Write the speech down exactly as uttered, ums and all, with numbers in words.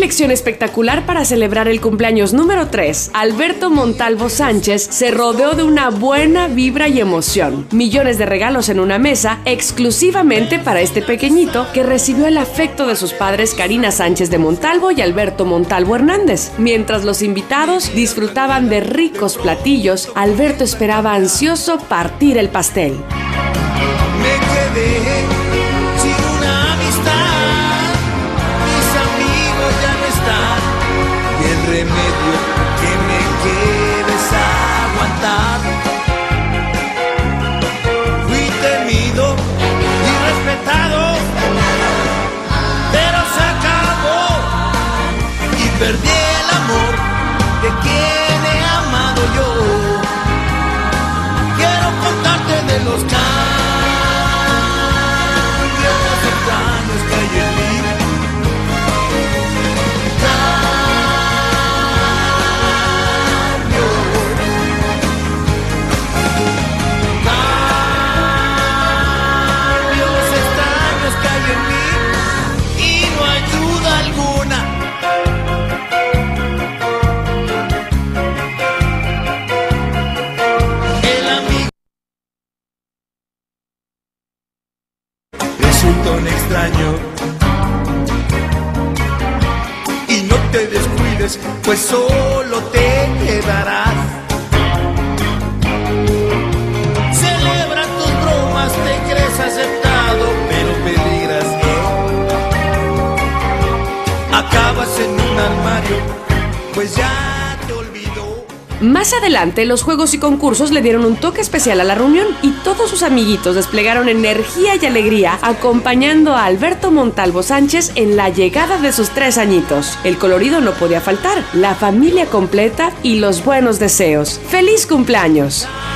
elección espectacular para celebrar el cumpleaños número tres. Alberto Montalvo Sánchez se rodeó de una buena vibra y emoción. Millones de regalos en una mesa exclusivamente para este pequeñito que recibió el afecto de sus padres Karina Sánchez de Montalvo y Alberto Montalvo Hernández. Mientras los invitados disfrutaban de ricos platillos, Alberto esperaba ansioso partir el pastel. Me quedé sin una amistad, mis amigos ya no están, y el remedio que me queda es aguantar. Fui temido y respetado, pero se acabó y perdí el amor de quien he amado yo. Quiero contarte de los cambios extraños que hay en mí. Cambios, cambios extraños que hay en mí y no hay duda alguna. El amigo resulta un extraño y no te descuides, pues solo te quedarás. Celebra tus bromas, te crees aceptado, pero peligras, ¿eh? Acabas en un armario, pues ya te olvidó. Más adelante, los juegos y concursos le dieron un toque especial a la reunión y todos sus amiguitos desplegaron energía y alegría acompañando a Alberto Montalvo Sánchez en la llegada de sus tres añitos. El colorido no podía faltar, la familia completa y los buenos deseos. ¡Feliz cumpleaños!